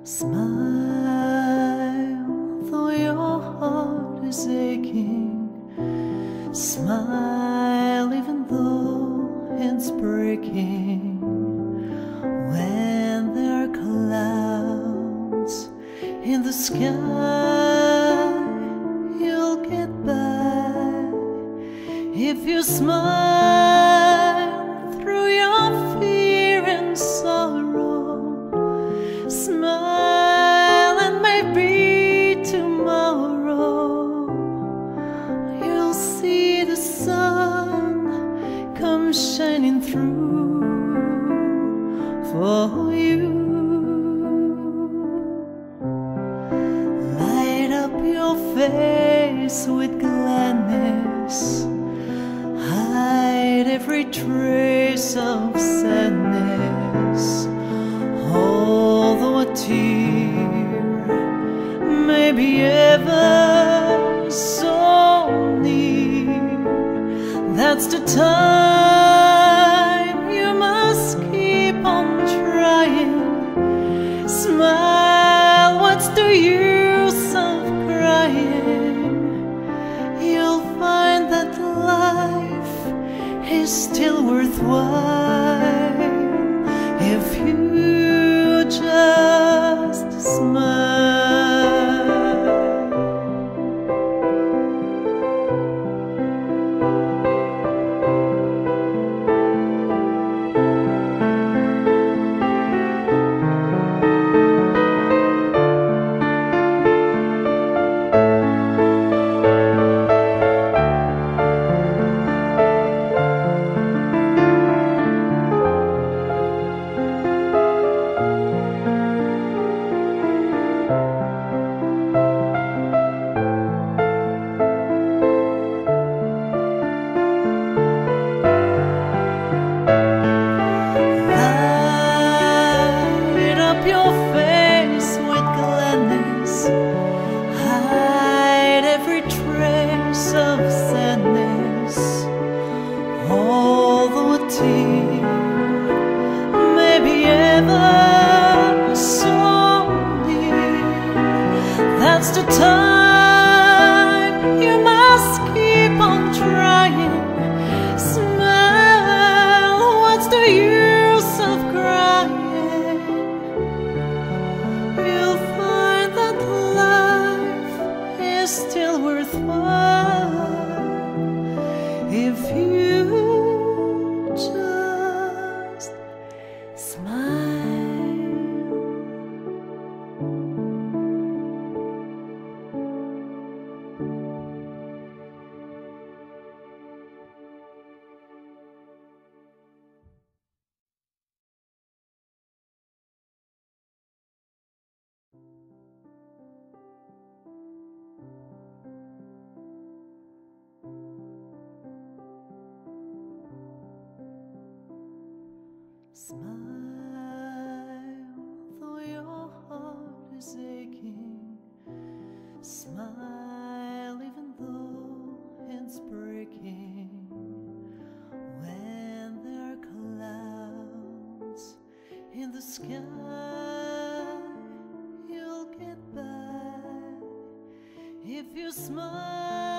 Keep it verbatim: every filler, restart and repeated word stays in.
Smile, though your heart is aching. Smile, even though it's breaking. When there are clouds in the sky, you'll get by if you smile through your fear and sorrow. Smile, and maybe tomorrow you'll see the sun come shining through for you. Light up your face with gladness, hide every trace of sadness. Although a tear may be ever so near, that's the time you must keep on trying. Smile, what's the use of crying? You'll find that life is still worthwhile if you just smile. Your face with gladness, hide every trace of sadness. Although a tear may be ever so near, that's the time you must keep on trying. Smile, what's the use of crying? Still worthwhile if you just smile. Smile, though your heart is aching. Smile, even though it's breaking. When there are clouds in the sky, you'll get by if you smile.